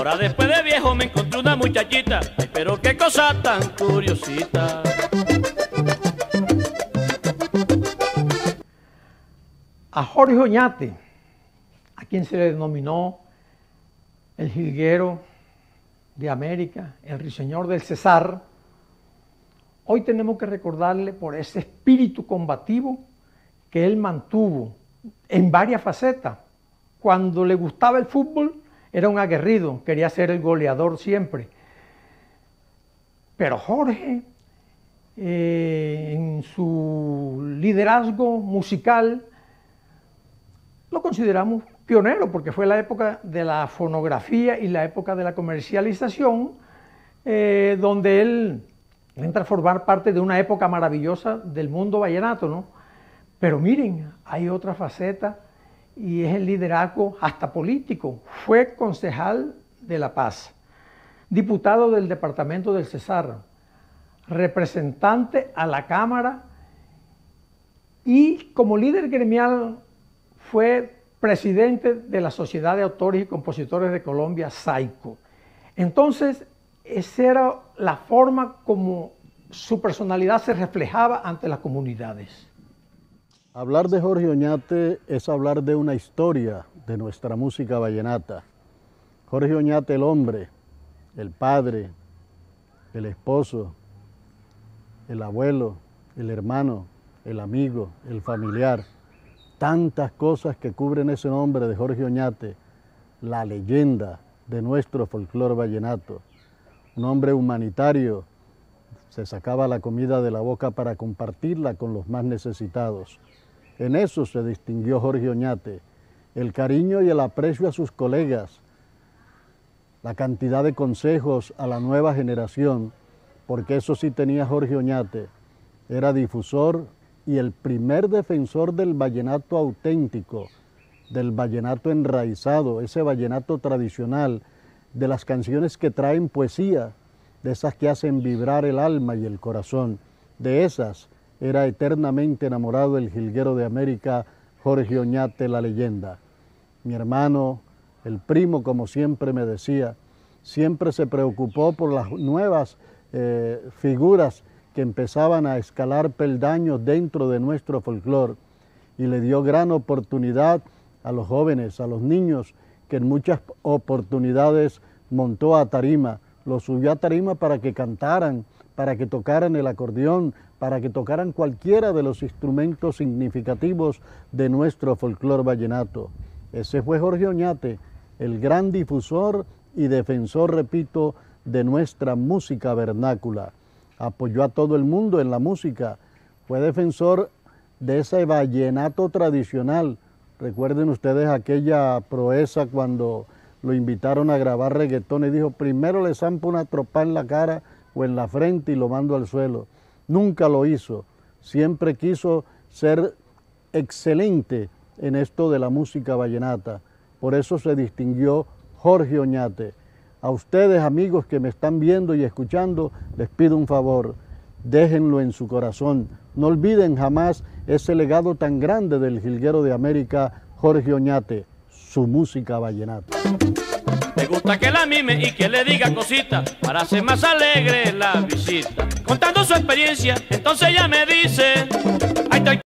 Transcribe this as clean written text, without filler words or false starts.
Ahora después de viejo me encontré una muchachita, ay, pero qué cosa tan curiosita. A Jorge Oñate, a quien se le denominó el jilguero de América, el ruiseñor del Cesar, hoy tenemos que recordarle por ese espíritu combativo que él mantuvo en varias facetas. Cuando le gustaba el fútbol, era un aguerrido, quería ser el goleador siempre. Pero Jorge, en su liderazgo musical, lo consideramos pionero, porque fue la época de la fonografía y la época de la comercialización, donde él entra a formar parte de una época maravillosa del mundo vallenato, ¿no? Pero miren, hay otra faceta, y es el liderazgo hasta político. Fue concejal de La Paz, diputado del departamento del Cesar, representante a la Cámara, y como líder gremial fue presidente de la Sociedad de Autores y Compositores de Colombia, SAICO. Entonces, esa era la forma como su personalidad se reflejaba ante las comunidades. Hablar de Jorge Oñate es hablar de una historia de nuestra música vallenata. Jorge Oñate, el hombre, el padre, el esposo, el abuelo, el hermano, el amigo, el familiar. Tantas cosas que cubren ese nombre de Jorge Oñate, la leyenda de nuestro folclore vallenato. Un hombre humanitario, se sacaba la comida de la boca para compartirla con los más necesitados. En eso se distinguió Jorge Oñate, el cariño y el aprecio a sus colegas, la cantidad de consejos a la nueva generación, porque eso sí tenía Jorge Oñate, era difusor y el primer defensor del vallenato auténtico, del vallenato enraizado, ese vallenato tradicional, de las canciones que traen poesía, de esas que hacen vibrar el alma y el corazón. De esas era eternamente enamorado el jilguero de América, Jorge Oñate, la leyenda. Mi hermano, el primo, como siempre me decía, siempre se preocupó por las nuevas figuras que empezaban a escalar peldaños dentro de nuestro folclore y le dio gran oportunidad a los jóvenes, a los niños, que en muchas oportunidades montó a tarima, los subió a tarima para que cantaran, para que tocaran el acordeón, para que tocaran cualquiera de los instrumentos significativos de nuestro folclore vallenato. Ese fue Jorge Oñate, el gran difusor y defensor, repito, de nuestra música vernácula. Apoyó a todo el mundo en la música, fue defensor de ese vallenato tradicional. Recuerden ustedes aquella proeza cuando lo invitaron a grabar reggaetón y dijo, primero le zampo una tropa en la cara o en la frente y lo mando al suelo. Nunca lo hizo, siempre quiso ser excelente en esto de la música vallenata. Por eso se distinguió Jorge Oñate. A ustedes, amigos que me están viendo y escuchando, les pido un favor, déjenlo en su corazón. No olviden jamás ese legado tan grande del jilguero de América, Jorge Oñate, su música vallenata. Me gusta que la mime y que le diga cositas para hacer más alegre la visita. Contando su experiencia, entonces ella me dice, ay, estoy